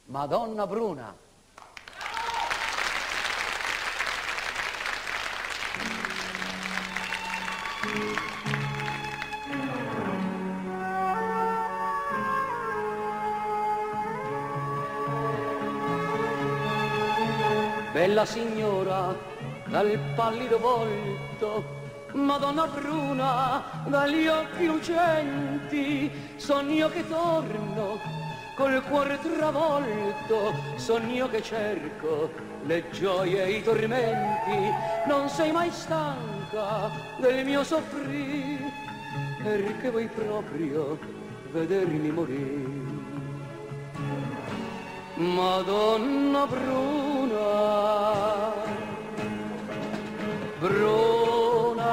Madonna Bruna. Bella signora dal pallido volto, Madonna Bruna dagli occhi lucenti, sogno che torno col cuore travolto, sogno che cerco le gioie e i tormenti, non sei mai stanca del mio soffrire, perché vuoi proprio vedermi morire. Madonna Bruna, Bruna,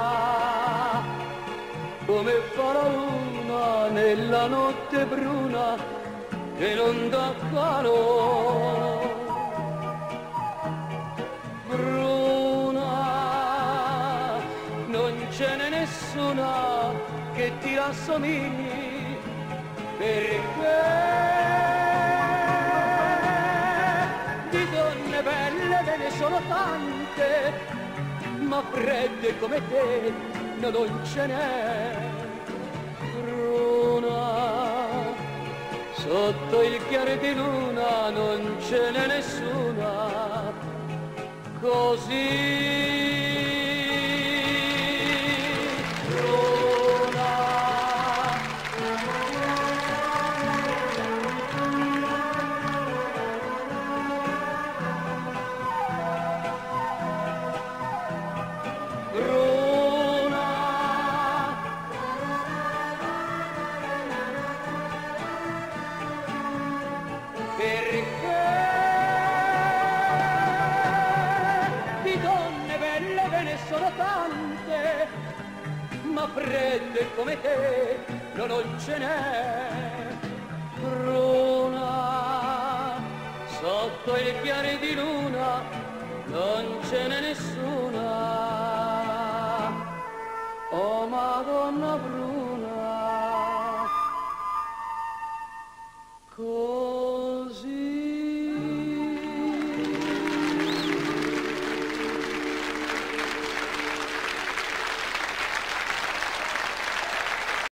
come fa la luna nella notte bruna che non dà calore. Bruna, non ce n'è nessuna che ti rassomigli, perché di donne belle ve ne sono tante, ma fredde come te non ce n'è. Bruna, sotto il chiaro di luna non ce n'è nessuna così. Perché di donne belle ve ne sono tante, ma fredde come te non ce n'è. Bruna, sotto il chiaro di luna non ce n'è nessuna. Oh Madonna Bruna,